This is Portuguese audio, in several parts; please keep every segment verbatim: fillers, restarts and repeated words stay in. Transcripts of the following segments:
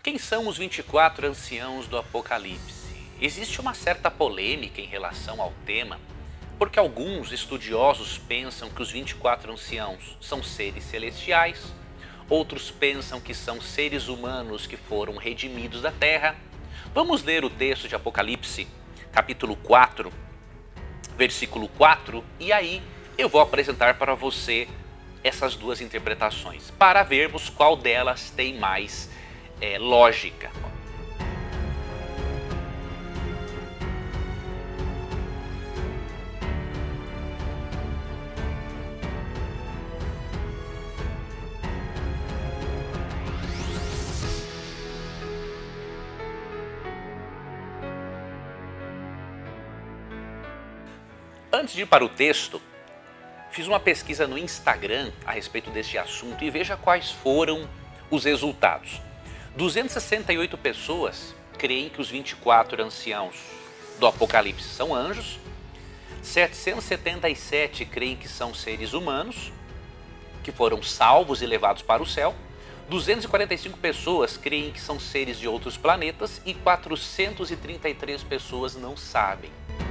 Quem são os vinte e quatro anciãos do Apocalipse? Existe uma certa polêmica em relação ao tema, porque alguns estudiosos pensam que os vinte e quatro anciãos são seres celestiais, outros pensam que são seres humanos que foram redimidos da terra. Vamos ler o texto de Apocalipse, capítulo quatro, versículo quatro, e aí eu vou apresentar para você essas duas interpretações, para vermos qual delas tem mais é, lógica. Antes de ir para o texto, fiz uma pesquisa no Instagram a respeito deste assunto e veja quais foram os resultados. duzentas e sessenta e oito pessoas creem que os vinte e quatro anciãos do Apocalipse são anjos, setecentos e setenta e sete creem que são seres humanos, que foram salvos e levados para o céu, duzentas e quarenta e cinco pessoas creem que são seres de outros planetas e quatrocentas e trinta e três pessoas não sabem.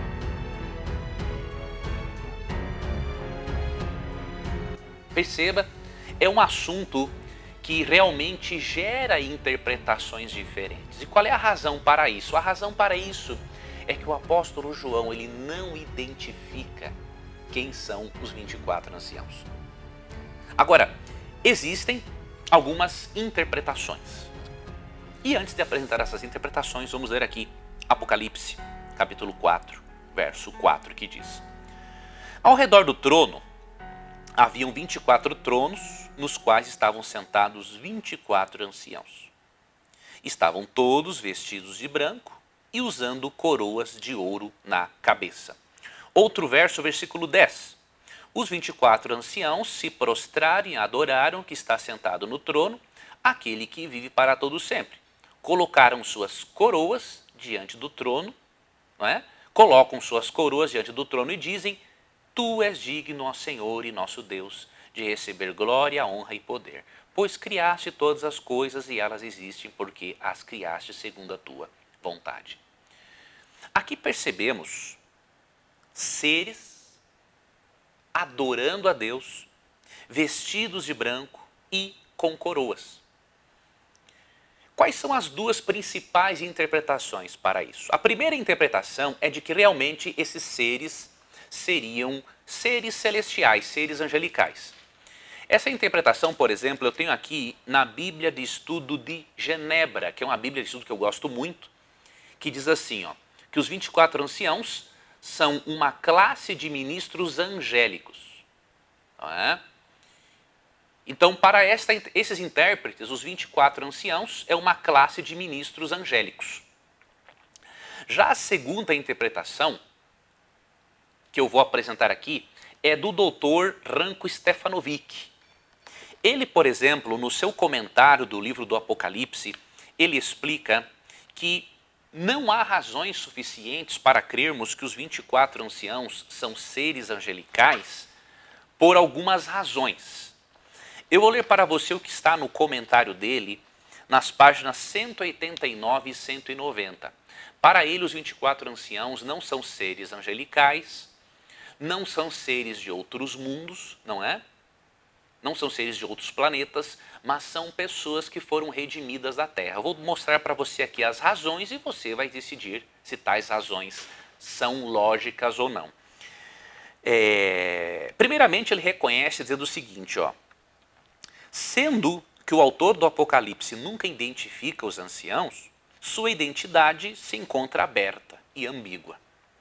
Perceba, é um assunto que realmente gera interpretações diferentes. E qual é a razão para isso? A razão para isso é que o apóstolo João ele não identifica quem são os vinte e quatro anciãos. Agora, existem algumas interpretações. E antes de apresentar essas interpretações, vamos ler aqui Apocalipse, capítulo quatro, verso quatro, que diz: Ao redor do trono haviam vinte e quatro tronos, nos quais estavam sentados vinte e quatro anciãos. Estavam todos vestidos de branco e usando coroas de ouro na cabeça. Outro verso, versículo dez. Os vinte e quatro anciãos se prostraram e adoraram que está sentado no trono, aquele que vive para todo sempre. Colocaram suas coroas diante do trono, não é? Colocam suas coroas diante do trono e dizem: Tu és digno, ó Senhor e nosso Deus, de receber glória, honra e poder, pois criaste todas as coisas e elas existem porque as criaste segundo a tua vontade. Aqui percebemos seres adorando a Deus, vestidos de branco e com coroas. Quais são as duas principais interpretações para isso? A primeira interpretação é de que realmente esses seres seriam seres celestiais, seres angelicais. Essa interpretação, por exemplo, eu tenho aqui na Bíblia de Estudo de Genebra, que é uma Bíblia de estudo que eu gosto muito, que diz assim, ó, que os vinte e quatro anciãos são uma classe de ministros angélicos. Não é? Então, para esta, esses intérpretes, os vinte e quatro anciãos é uma classe de ministros angélicos. Já a segunda interpretação que eu vou apresentar aqui é do doutor Ranko Stefanovic. Ele, por exemplo, no seu comentário do livro do Apocalipse, ele explica que não há razões suficientes para crermos que os vinte e quatro anciãos são seres angelicais por algumas razões. Eu vou ler para você o que está no comentário dele, nas páginas cento e oitenta e nove e cento e noventa. Para ele, os vinte e quatro anciãos não são seres angelicais, não são seres de outros mundos, não é? Não são seres de outros planetas, mas são pessoas que foram redimidas da Terra. Eu vou mostrar para você aqui as razões e você vai decidir se tais razões são lógicas ou não. É... Primeiramente, ele reconhece dizendo o seguinte, ó, sendo que o autor do Apocalipse nunca identifica os anciãos, sua identidade se encontra aberta e ambígua.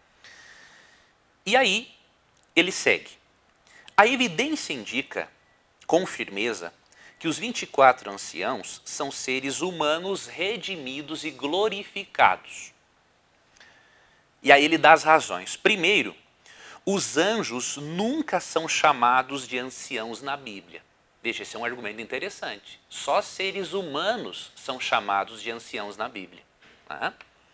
E aí, ele segue. A evidência indica, com firmeza, que os vinte e quatro anciãos são seres humanos redimidos e glorificados. E aí ele dá as razões. Primeiro, os anjos nunca são chamados de anciãos na Bíblia. Veja, esse é um argumento interessante. Só seres humanos são chamados de anciãos na Bíblia. Tá?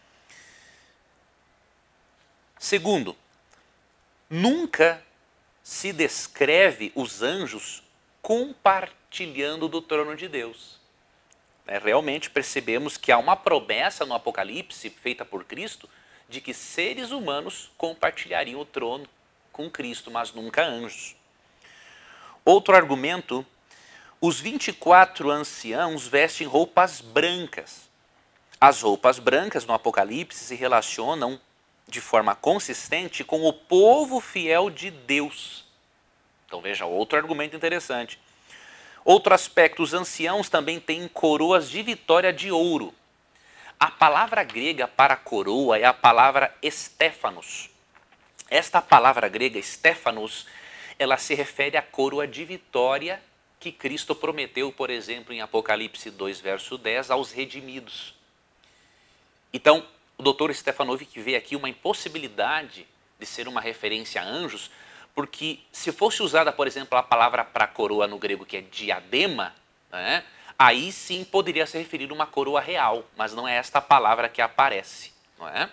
Segundo, nunca se descreve os anjos compartilhando do trono de Deus. É, realmente percebemos que há uma promessa no Apocalipse feita por Cristo de que seres humanos compartilhariam o trono com Cristo, mas nunca anjos. Outro argumento, os vinte e quatro anciãos vestem roupas brancas. As roupas brancas no Apocalipse se relacionam de forma consistente com o povo fiel de Deus. Então veja, outro argumento interessante. Outro aspecto, os anciãos também têm coroas de vitória de ouro. A palavra grega para coroa é a palavra Stéphanos. Esta palavra grega, Stéphanos, ela se refere à coroa de vitória que Cristo prometeu, por exemplo, em Apocalipse dois, verso dez, aos redimidos. Então, o doutor Stefanovic vê aqui uma impossibilidade de ser uma referência a anjos, porque se fosse usada, por exemplo, a palavra para coroa no grego, que é diadema, né, aí sim poderia se referir a uma coroa real, mas não é esta palavra que aparece. Não é?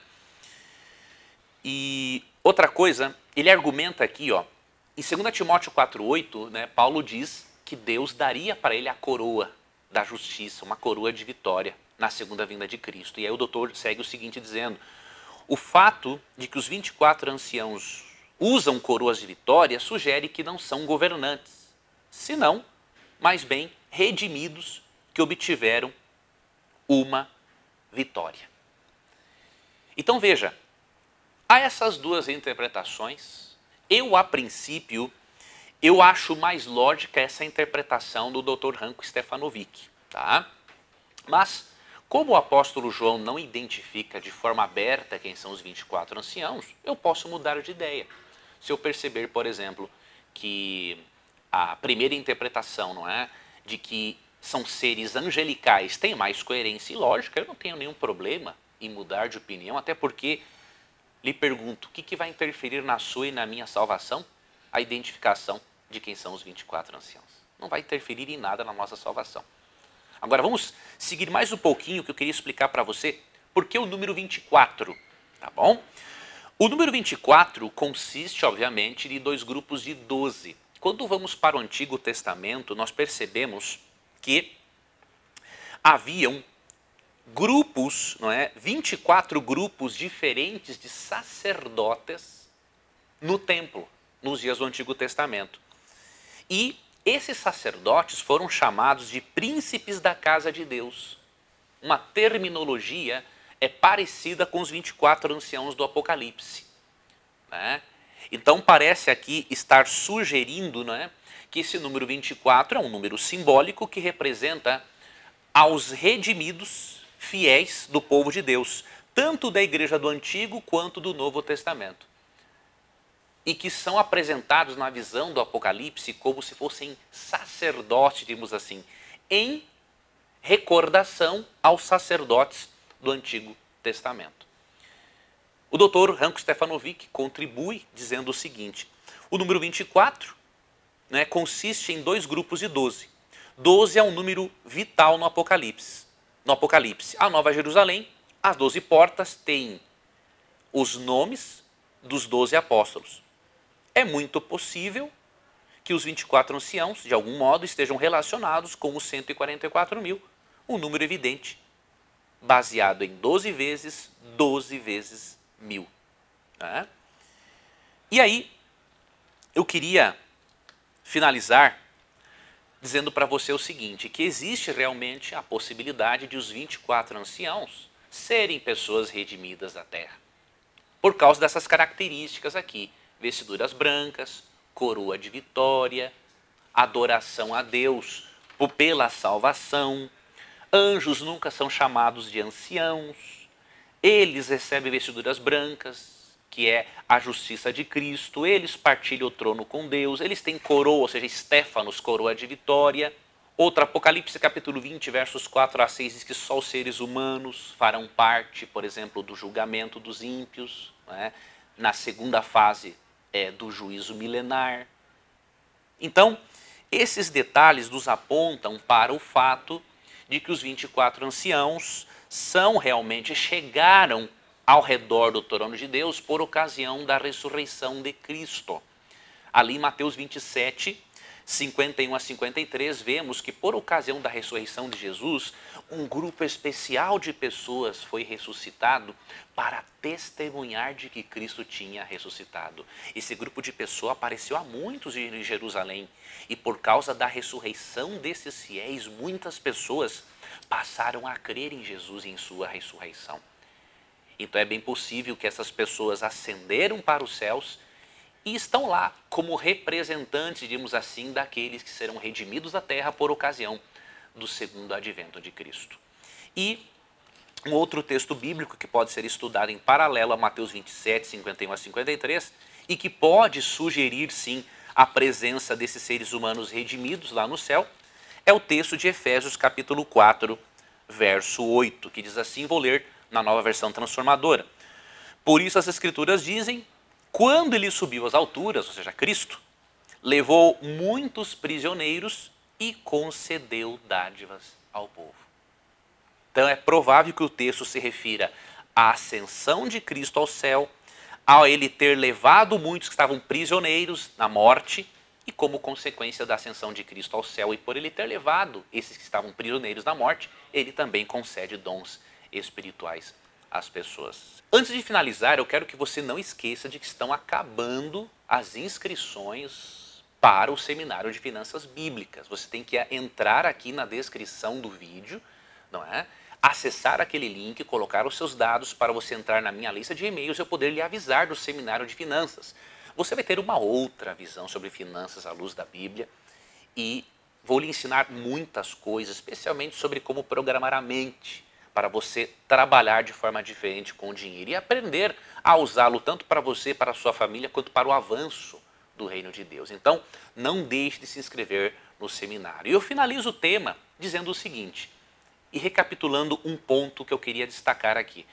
E outra coisa, ele argumenta aqui, ó, em dois Timóteo quatro, oito, né, Paulo diz que Deus daria para ele a coroa da justiça, uma coroa de vitória na segunda vinda de Cristo. E aí o doutor segue o seguinte dizendo, o fato de que os vinte e quatro anciãos usam coroas de vitória sugere que não são governantes, senão, mais bem, redimidos que obtiveram uma vitória. Então veja, há essas duas interpretações. Eu, a princípio, eu acho mais lógica essa interpretação do doutor Ranko Stefanovic, tá? Mas, como o apóstolo João não identifica de forma aberta quem são os vinte e quatro anciãos, eu posso mudar de ideia. Se eu perceber, por exemplo, que a primeira interpretação, não é, de que são seres angelicais tem mais coerência e lógica, eu não tenho nenhum problema em mudar de opinião, até porque lhe pergunto, o que, que vai interferir na sua e na minha salvação? A identificação de quem são os vinte e quatro anciãos. Não vai interferir em nada na nossa salvação. Agora vamos seguir mais um pouquinho que eu queria explicar para você por que o número vinte e quatro, tá bom? O número vinte e quatro consiste, obviamente, de dois grupos de doze. Quando vamos para o Antigo Testamento, nós percebemos que haviam grupos, não é? vinte e quatro grupos diferentes de sacerdotes no templo, nos dias do Antigo Testamento. E esses sacerdotes foram chamados de príncipes da casa de Deus. Uma terminologia é parecida com os vinte e quatro anciãos do Apocalipse, né? Então parece aqui estar sugerindo, né, que esse número vinte e quatro é um número simbólico que representa aos redimidos fiéis do povo de Deus, tanto da igreja do Antigo quanto do Novo Testamento. E que são apresentados na visão do Apocalipse como se fossem sacerdotes, digamos assim, em recordação aos sacerdotes do Antigo Testamento. O doutor Ranko Stefanovic contribui dizendo o seguinte, o número vinte e quatro, né, consiste em dois grupos de doze. doze é um número vital no Apocalipse. No Apocalipse, a Nova Jerusalém, as doze portas têm os nomes dos doze apóstolos. É muito possível que os vinte e quatro anciãos, de algum modo, estejam relacionados com os cento e quarenta e quatro mil, um número evidente, baseado em doze vezes, doze vezes mil. Né? E aí, eu queria finalizar dizendo para você o seguinte, que existe realmente a possibilidade de os vinte e quatro anciãos serem pessoas redimidas da terra. Por causa dessas características aqui, vestiduras brancas, coroa de vitória, adoração a Deus pela salvação, anjos nunca são chamados de anciãos, eles recebem vestiduras brancas, que é a justiça de Cristo, eles partilham o trono com Deus, eles têm coroa, ou seja, Stéphanos, coroa de vitória. Outro, Apocalipse capítulo vinte, versos quatro a seis, diz que só os seres humanos farão parte, por exemplo, do julgamento dos ímpios, né? Na segunda fase é, do juízo milenar. Então, esses detalhes nos apontam para o fato de que os vinte e quatro anciãos são realmente, chegaram ao redor do trono de Deus por ocasião da ressurreição de Cristo. Ali em Mateus vinte e sete, cinquenta e um a cinquenta e três, vemos que por ocasião da ressurreição de Jesus, um grupo especial de pessoas foi ressuscitado para testemunhar de que Cristo tinha ressuscitado. Esse grupo de pessoas apareceu a muitos em Jerusalém e por causa da ressurreição desses fiéis, muitas pessoas passaram a crer em Jesus e em sua ressurreição. Então é bem possível que essas pessoas ascenderam para os céus e estão lá como representantes, digamos assim, daqueles que serão redimidos da terra por ocasião do segundo advento de Cristo. E um outro texto bíblico que pode ser estudado em paralelo a Mateus vinte e sete, cinquenta e um a cinquenta e três, e que pode sugerir sim a presença desses seres humanos redimidos lá no céu, é o texto de Efésios capítulo quatro, verso oito, que diz assim, vou ler na Nova Versão Transformadora. Por isso as Escrituras dizem, quando ele subiu às alturas, ou seja, Cristo, levou muitos prisioneiros e concedeu dádivas ao povo. Então é provável que o texto se refira à ascensão de Cristo ao céu, ao ele ter levado muitos que estavam prisioneiros na morte, e como consequência da ascensão de Cristo ao céu, e por ele ter levado esses que estavam prisioneiros na morte, ele também concede dons espirituais às pessoas. Antes de finalizar, eu quero que você não esqueça de que estão acabando as inscrições para o Seminário de Finanças Bíblicas. Você tem que entrar aqui na descrição do vídeo, não é? Acessar aquele link, colocar os seus dados para você entrar na minha lista de e-mails e eu poder lhe avisar do Seminário de Finanças. Você vai ter uma outra visão sobre finanças à luz da Bíblia e vou lhe ensinar muitas coisas, especialmente sobre como programar a mente, para você trabalhar de forma diferente com o dinheiro e aprender a usá-lo tanto para você, para a sua família, quanto para o avanço do reino de Deus. Então, não deixe de se inscrever no seminário. E eu finalizo o tema dizendo o seguinte, e recapitulando um ponto que eu queria destacar aqui.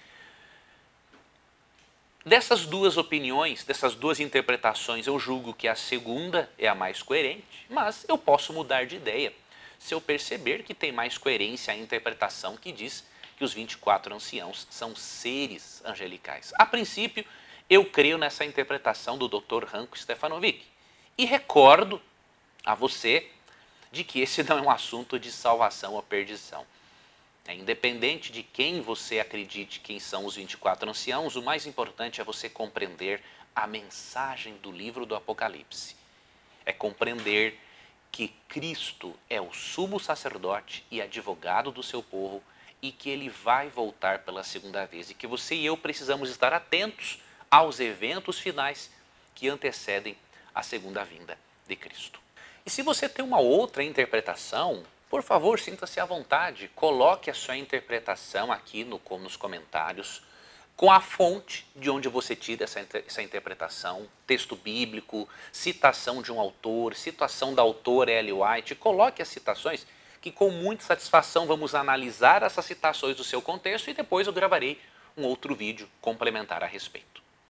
Dessas duas opiniões, dessas duas interpretações, eu julgo que a segunda é a mais coerente, mas eu posso mudar de ideia se eu perceber que tem mais coerência a interpretação que diz que os vinte e quatro anciãos são seres angelicais. A princípio, eu creio nessa interpretação do doutor Ranko Stefanovic e recordo a você de que esse não é um assunto de salvação ou perdição. É, independente de quem você acredite quem são os vinte e quatro anciãos, o mais importante é você compreender a mensagem do livro do Apocalipse. É compreender que Cristo é o sumo sacerdote e advogado do seu povo e que ele vai voltar pela segunda vez e que você e eu precisamos estar atentos aos eventos finais que antecedem a segunda vinda de Cristo. E se você tem uma outra interpretação, por favor, sinta-se à vontade, coloque a sua interpretação aqui no, nos comentários, com a fonte de onde você tira essa, essa interpretação, texto bíblico, citação de um autor, citação da autora Ellen White, coloque as citações, que com muita satisfação vamos analisar essas citações do seu contexto e depois eu gravarei um outro vídeo complementar a respeito.